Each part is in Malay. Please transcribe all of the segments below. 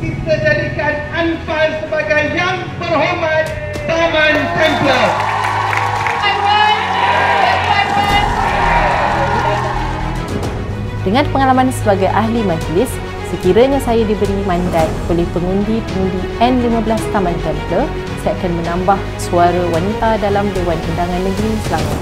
kita jadikan Anfal sebagai yang berhormat Taman Templer. Dengan pengalaman sebagai ahli majlis, sekiranya saya diberi mandat oleh pengundi-pengundi N15 Taman Templer, saya akan menambah suara wanita dalam Dewan Undangan Negeri Selangor.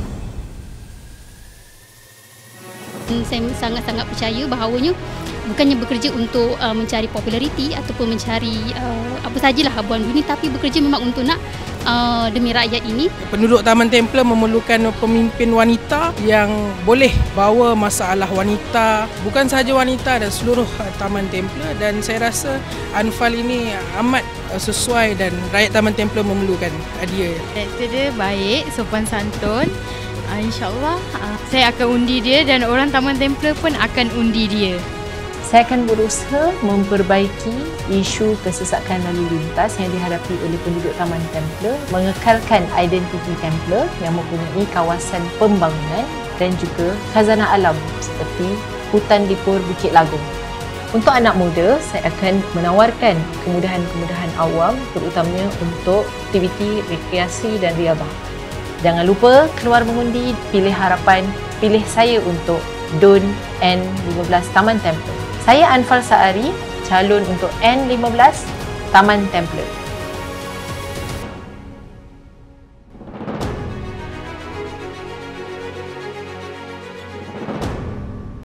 Saya sangat-sangat percaya bahawanya bukannya bekerja untuk mencari populariti ataupun mencari apa sajalah habuan dunia, tapi bekerja memang untuk nak demi rakyat ini. Penduduk Taman Templer memerlukan pemimpin wanita yang boleh bawa masalah wanita, bukan sahaja wanita dan seluruh Taman Templer, dan saya rasa Anfal ini amat sesuai dan rakyat Taman Templer memerlukan dia. Karakter dia baik, sopan santun. InsyaAllah saya akan undi dia dan orang Taman Templer pun akan undi dia. Saya akan berusaha memperbaiki isu kesesakan lalu lintas yang dihadapi oleh penduduk Taman Templer, mengekalkan identiti Templer yang mempunyai kawasan pembangunan dan juga khazanah alam seperti hutan dipur Bukit Lagong. Untuk anak muda, saya akan menawarkan kemudahan-kemudahan awam terutamanya untuk aktiviti rekreasi dan riabah. Jangan lupa keluar mengundi, pilih harapan, pilih saya untuk DUN N15 Taman Templer. Saya Anfal Saari, calon untuk N15 Taman Templer.